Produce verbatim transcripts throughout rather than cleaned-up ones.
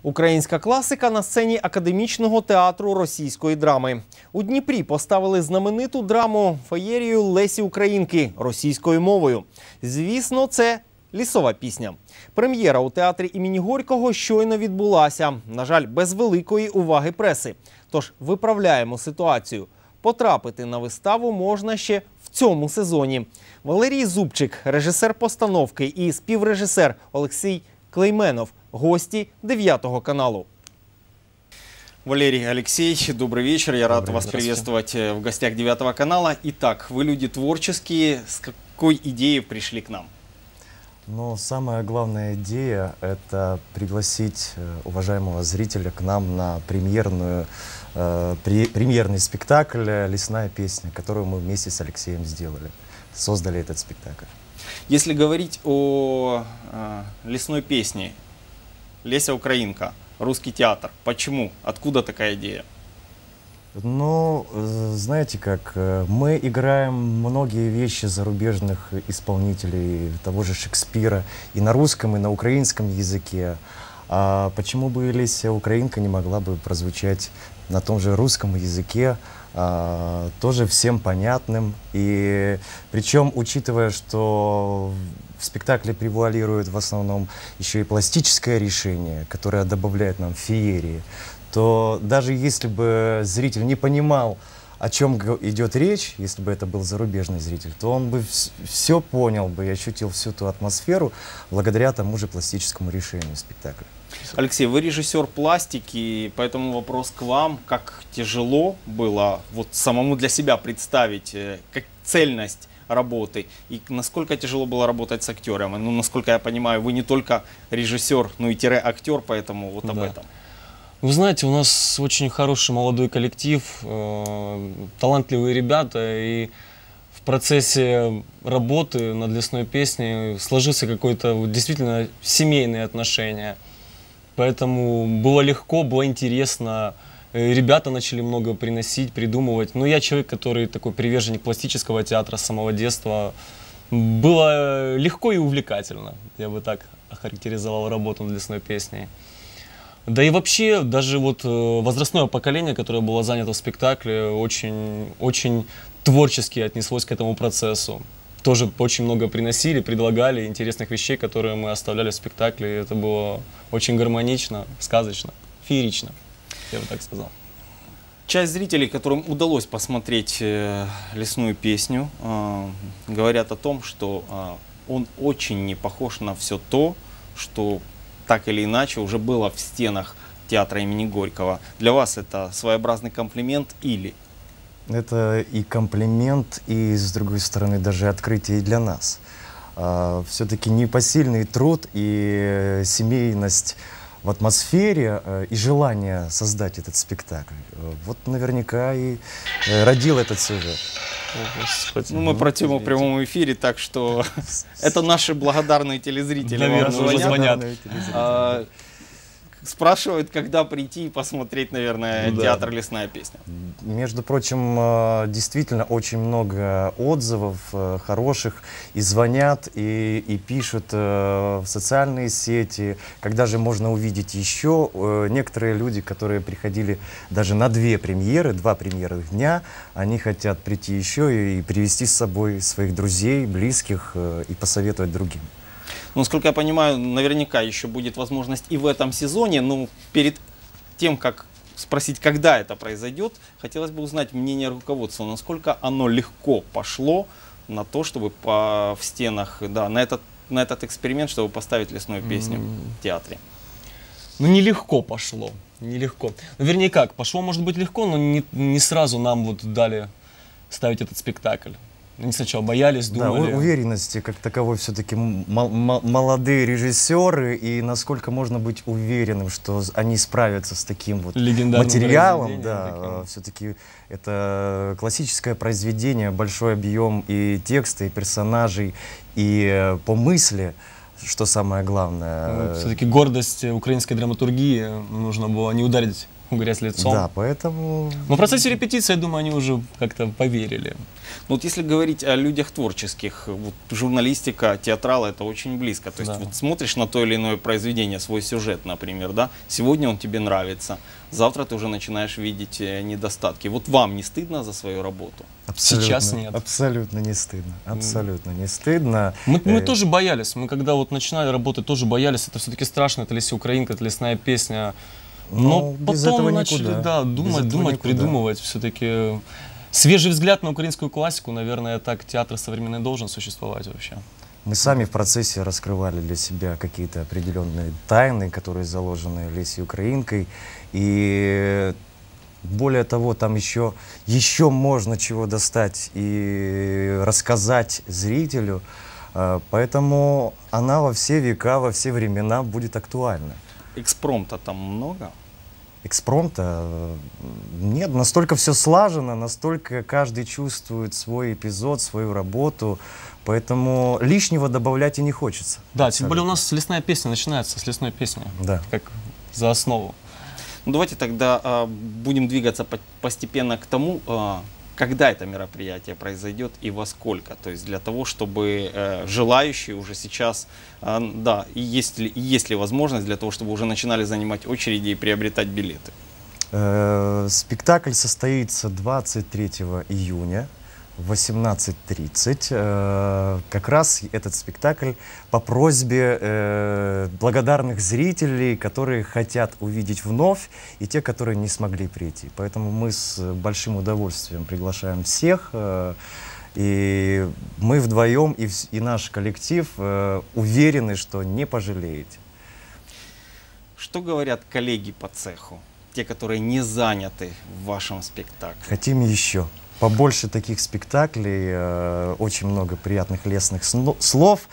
Українська класика на сцені Академічного театру російської драми. У Дніпрі поставили знамениту драму «Феєрію Лесі Українки» російською мовою. Звісно, це лісова пісня. Прем'єра у театрі імені Горького щойно відбулася. На жаль, без великої уваги преси. Тож виправляємо ситуацію. Потрапити на виставу можна ще в цьому сезоні. Валерій Зубчик, режисер постановки, і співрежисер Олексій Клейменов – гости девятого каналу. Валерий, Алексей, добрый вечер. Я рад вас приветствовать в гостях девятого канала. Итак, вы люди творческие. С какой идеей пришли к нам? Ну, самая главная идея – это пригласить уважаемого зрителя к нам на премьерную, э, при, премьерный спектакль «Лесная песня», которую мы вместе с Алексеем сделали, создали этот спектакль. Если говорить о э, «Лесной песне», Леся Украинка, русский театр. Почему? Откуда такая идея? Ну, знаете как, мы играем многие вещи зарубежных исполнителей, того же Шекспира, и на русском, и на украинском языке. А почему бы Леся Украинка не могла бы прозвучать на том же русском языке, а, тоже всем понятным? И причем, учитывая, что в спектакле превалирует в основном еще и пластическое решение, которое добавляет нам феерии, то даже если бы зритель не понимал, о чем идет речь, если бы это был зарубежный зритель, то он бы все понял бы и ощутил всю ту атмосферу благодаря тому же пластическому решению спектакля. Алексей, вы режиссер пластики, поэтому вопрос к вам. Как тяжело было вот самому для себя представить как цельность работы, и насколько тяжело было работать с актерами? Ну, насколько я понимаю, вы не только режиссер, но и тире-актер, поэтому вот об да. этом. Вы знаете, у нас очень хороший молодой коллектив, э, талантливые ребята, и в процессе работы над «Лесной песней» сложился какое-то вот, действительно семейные отношения. Поэтому было легко, было интересно. Ребята начали много приносить, придумывать. Но я человек, который такой приверженник пластического театра с самого детства. Было легко и увлекательно. Я бы так охарактеризовал работу над «Лесной песней». Да и вообще, даже вот возрастное поколение, которое было занято в спектакле, очень, очень творчески отнеслось к этому процессу. Тоже очень много приносили, предлагали интересных вещей, которые мы оставляли в спектакле. И это было очень гармонично, сказочно, феерично, я бы так сказал. Часть зрителей, которым удалось посмотреть э, «Лесную песню», э, говорят о том, что э, он очень не похож на все то, что так или иначе уже было в стенах театра имени Горького. Для вас это своеобразный комплимент или? Это и комплимент, и, с другой стороны, даже открытие для нас. А, все-таки непосильный труд и семейность в атмосфере и желание создать этот спектакль. Вот наверняка и родил этот сюжет. Ну, мы про тему в прямом эфире, так что это наши благодарные телезрители. Наверное, уже звонят. А, спрашивают, когда прийти и посмотреть, наверное, да. театр «Лесная песня». Между прочим, действительно очень много отзывов хороших, и звонят, и, и пишут в социальные сети, когда же можно увидеть еще. Некоторые люди, которые приходили даже на две премьеры, два премьерных дня, они хотят прийти еще и привести с собой своих друзей, близких и посоветовать другим. Ну, насколько я понимаю, наверняка еще будет возможность и в этом сезоне. Но перед тем, как спросить, когда это произойдет, хотелось бы узнать мнение руководства. Насколько оно легко пошло на то, чтобы по, в стенах, да, на этот, на этот эксперимент, чтобы поставить «Лесную песню» mm. в театре? Ну, нелегко пошло. Нелегко. Ну, вернее, как, пошло, может быть, легко, но не, не сразу нам вот дали ставить этот спектакль. Они сначала боялись, думали. Да, уверенности как таковой все-таки молодые режиссеры, и насколько можно быть уверенным, что они справятся с таким вот материалом. Да, все-таки это классическое произведение, большой объем и текста, и персонажей, и по мысли, что самое главное. Ну, все-таки гордость украинской драматургии нужно было не ударить в грязь лицом. Да, поэтому... Но в процессе репетиции, я думаю, они уже как-то поверили. Ну, вот если говорить о людях творческих, вот журналистика, театралы — это очень близко. То есть Да. вот смотришь на то или иное произведение, свой сюжет, например, да, сегодня он тебе нравится, завтра ты уже начинаешь видеть э, недостатки. Вот вам не стыдно за свою работу? Сейчас нет. Абсолютно не стыдно. Абсолютно не стыдно. Мы, мы Э, тоже боялись. Мы когда вот начинали работать, тоже боялись. Это все-таки страшно. Это Леся Украинка, это лесная песня. Но Но без потом этого мы начали никуда. да, Без думать, этого думать, никуда. придумывать. Все-таки свежий взгляд на украинскую классику, наверное, так театр современный должен существовать вообще. Мы сами в процессе раскрывали для себя какие-то определенные тайны, которые заложены Лесей Украинкой. И более того, там еще, еще можно чего достать и рассказать зрителю. Э, Поэтому она во все века, во все времена будет актуальна. Экспромта там много? Экспромта э, нет, настолько все слажено, настолько каждый чувствует свой эпизод, свою работу, поэтому лишнего добавлять и не хочется. Да, тем более у нас лесная песня начинается с лесной песни, Да. как за основу. Ну, давайте тогда а, будем двигаться по- постепенно к тому, а, когда это мероприятие произойдет и во сколько. То есть для того, чтобы э, желающие уже сейчас, а, да, и есть ли, и есть ли возможность для того, чтобы уже начинали занимать очереди и приобретать билеты. Э, Спектакль состоится двадцать третьего июня в восемнадцать тридцать. Э, Как раз этот спектакль по просьбе э, благодарных зрителей, которые хотят увидеть вновь, и те, которые не смогли прийти. Поэтому мы с большим удовольствием приглашаем всех. э, И мы вдвоем, и, вс- и наш коллектив э, уверены, что не пожалеете. Что говорят коллеги по цеху, те, которые не заняты в вашем спектакле? Хотим еще. Побольше таких спектаклей, э, очень много приятных лестных сно- слов.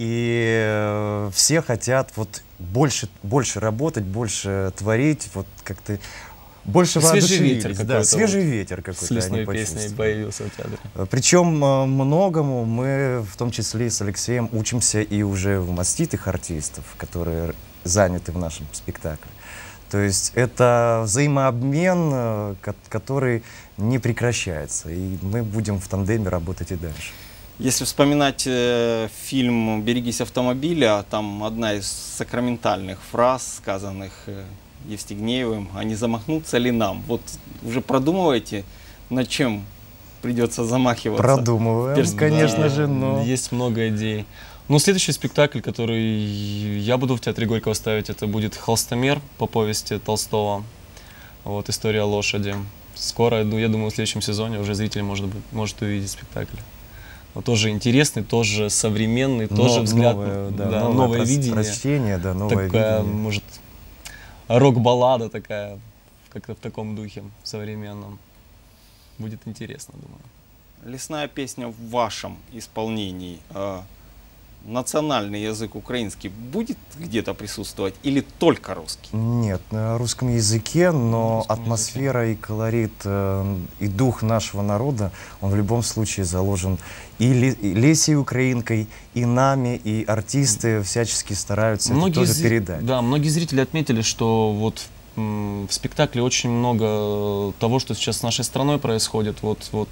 И э, все хотят вот больше, больше работать, больше творить, вот как-то больше Свежий ветер воодушевились. Да, какой-то свежий вот ветер С какой-то они лесной песней почувствовали. появился в театре. Причем э, многому мы, в том числе и с Алексеем, учимся и уже у маститых артистов, которые заняты в нашем спектакле. То есть это взаимообмен, э, ко- который не прекращается, и мы будем в тандеме работать и дальше. Если вспоминать э, фильм «Берегись автомобиля», там одна из сакраментальных фраз, сказанных э, Евстигнеевым, а не замахнуться ли нам? Вот уже продумываете, над чем придется замахиваться? Продумываем, перс- конечно Да, же, но... есть много идей. Ну, следующий спектакль, который я буду в Театре Горького ставить, это будет «Холстомер» по повести Толстого. Вот, «История лошади». Скоро, ну, я думаю, в следующем сезоне уже зритель может, быть, может увидеть спектакль. Но тоже интересный, тоже современный, тоже но- взгляд, новое, да, да, новое новое прос- видение. прочтение, да, новое Такая, видение. может, рок-баллада такая, как-то в таком духе современном. Будет интересно, думаю. Лесная песня в вашем исполнении, э, национальный язык украинский будет где-то присутствовать или только русский? Нет, на русском языке, но русском атмосфера и колорит, э, и дух нашего народа, он в любом случае заложен и, Ле- и Лесей Украинкой, и нами, и артисты всячески стараются это тоже зри- передать. Да, многие зрители отметили, что вот м, в спектакле очень много того, что сейчас с нашей страной происходит. Вот, вот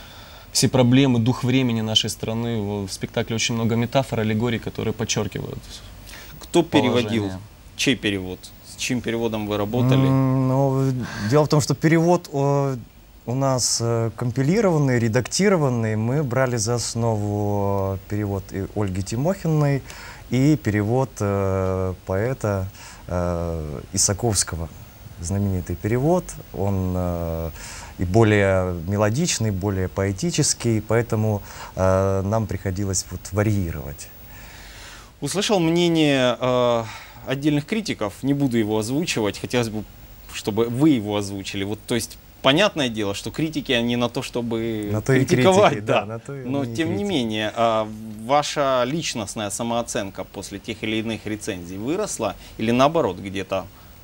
все проблемы, дух времени нашей страны. Вот в спектакле очень много метафор, аллегорий, которые подчеркивают. Кто переводил? Положение. Чей перевод? С чьим переводом вы работали? М, Ну, дело в том, что перевод о, у нас э, компилированный, редактированный. Мы брали за основу перевод и Ольги Тимохиной и перевод э, поэта э, Исаковского. Знаменитый перевод. Он э, и более мелодичный, более поэтический, поэтому э, нам приходилось вот варьировать. Услышал мнение э, отдельных критиков, не буду его озвучивать, хотелось бы, чтобы вы его озвучили. Вот, то есть, понятное дело, что критики, они на то, чтобы На то и критиковать, критики, да. да, на то и Но, они и тем не критики. менее, а, ваша личностная самооценка после тех или иных рецензий выросла или наоборот где-то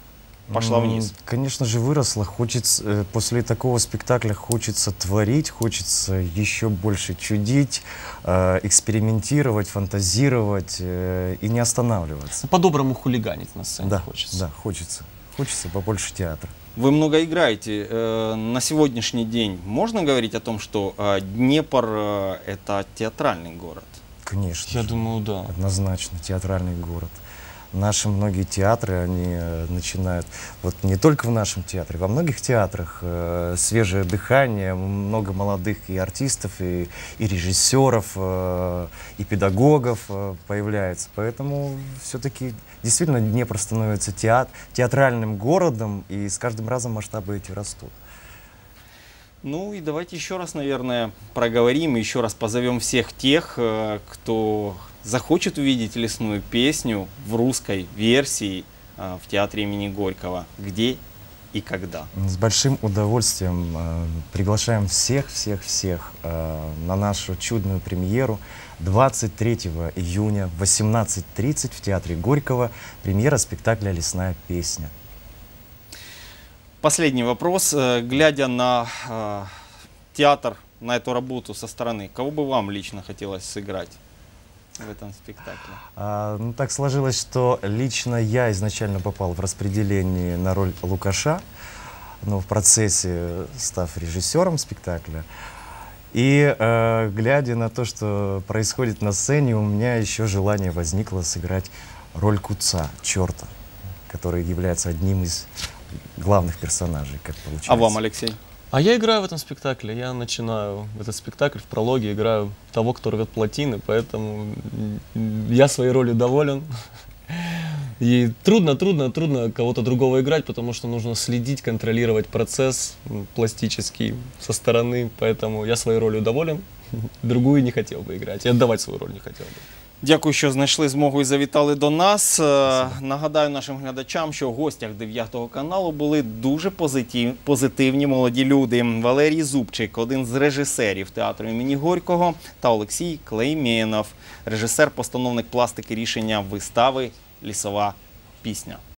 пошла М, вниз? Конечно же, выросла. Хочется, э, после такого спектакля хочется творить, хочется еще больше чудить, э, экспериментировать, фантазировать э, и не останавливаться. По-доброму хулиганить на сцене Да, хочется. да, хочется. хочется побольше театра. Вы много играете. Э, На сегодняшний день можно говорить о том, что э, Днепр э, – это театральный город? Конечно. Я же. думаю, да. Однозначно, театральный город. Наши многие театры, они э, начинают, вот не только в нашем театре, во многих театрах э, свежее дыхание, много молодых и артистов, и, и режиссеров, э, и педагогов э, появляется. Поэтому все-таки действительно Днепр становится теат, театральным городом, и с каждым разом масштабы эти растут. Ну и давайте еще раз, наверное, проговорим, еще раз позовем всех тех, э, кто захочет увидеть «Лесную песню» в русской версии э, в театре имени Горького. Где и когда? С большим удовольствием э, приглашаем всех-всех-всех э, на нашу чудную премьеру двадцать третьего июня в восемнадцать тридцать в театре Горького. Премьера спектакля «Лесная песня». Последний вопрос. Э, Глядя на э, театр, на эту работу со стороны, кого бы вам лично хотелось сыграть в этом спектакле? А, ну, так сложилось, что лично я изначально попал в распределение на роль Лукаша, но в процессе став режиссером спектакля. И э, глядя на то, что происходит на сцене, у меня еще желание возникло сыграть роль куца, черта, который является одним из главных персонажей, как получается. А вам, Алексей? А я играю в этом спектакле. Я начинаю этот спектакль в прологе, играю того, кто рвет плотины, поэтому я своей ролью доволен. И трудно, трудно, трудно кого-то другого играть, потому что нужно следить, контролировать процесс пластический со стороны, поэтому я своей ролью доволен, другую не хотел бы играть, и отдавать свою роль не хотел бы. Дякую, що знайшли змогу і завітали до нас. Е, Нагадаю нашим глядачам, що в гостях дев'ятого каналу були дуже позитив, позитивні молоді люди. Валерій Зубчик, один з режисерів театру імені Горького, та Олексій Клейменов, режисер-постановник пластики рішення вистави «Лісова пісня».